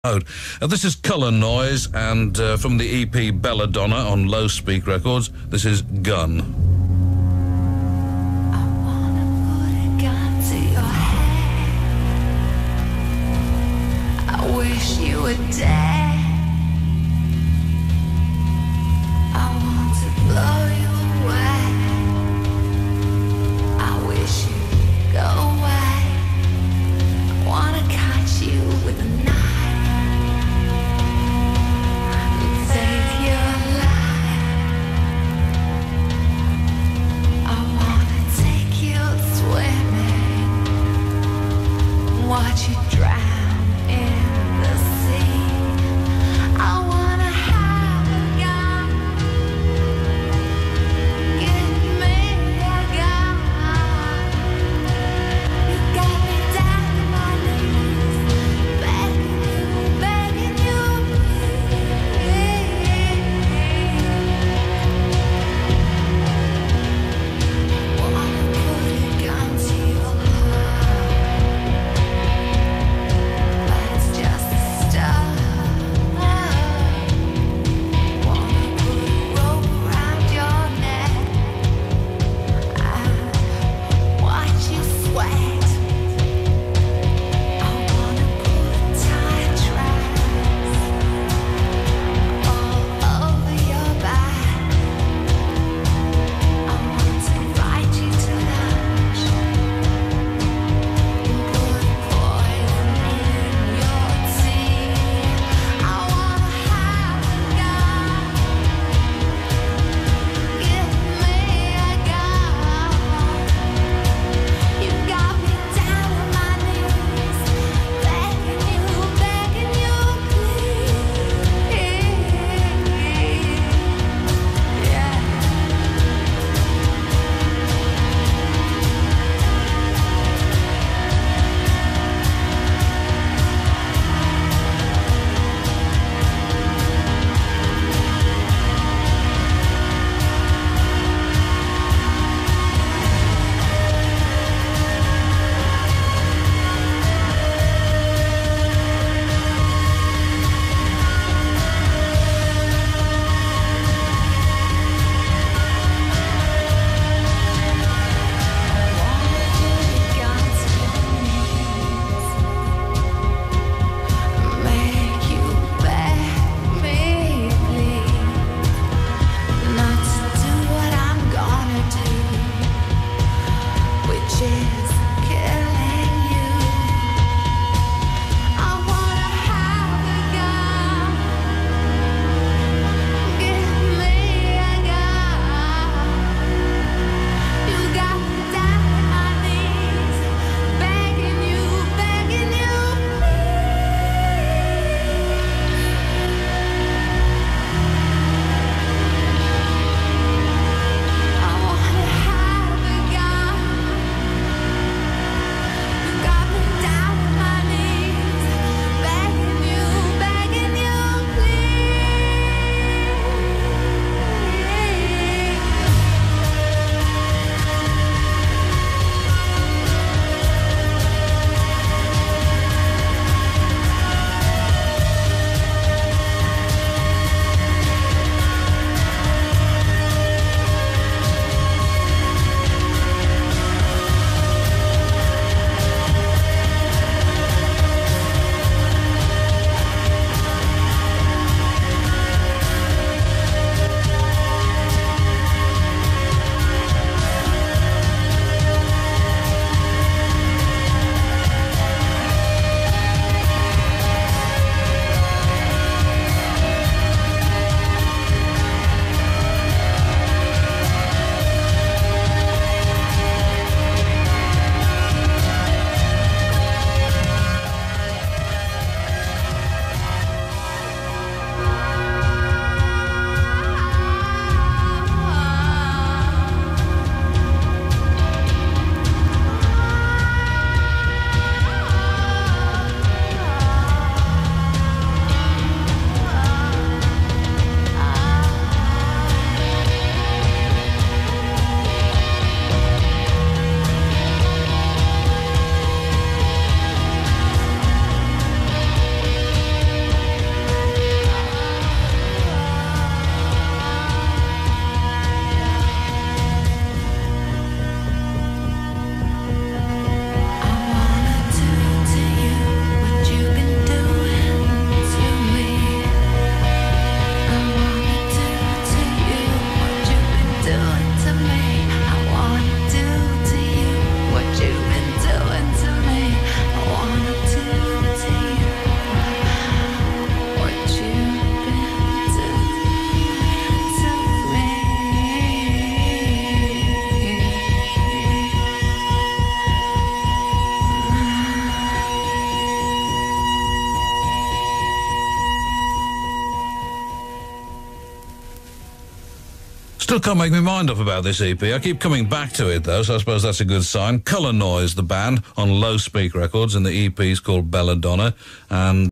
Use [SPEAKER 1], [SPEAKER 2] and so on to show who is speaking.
[SPEAKER 1] This is Colour Noise, and from the EP Belladonna on Low Speak Records, this is Gun.
[SPEAKER 2] I wanna put a gun to your head. I wish you were dead. I want to blow you away. I wish you'd go away. I wanna catch you with a knife. Take your life. I wanna take you swimming, watch you drown in the sea.
[SPEAKER 1] Still can't make my mind up about this EP. I keep coming back to it, though, so I suppose that's a good sign. Colour Noise, the band, on Low Speak Records, and the EP is called Belladonna. And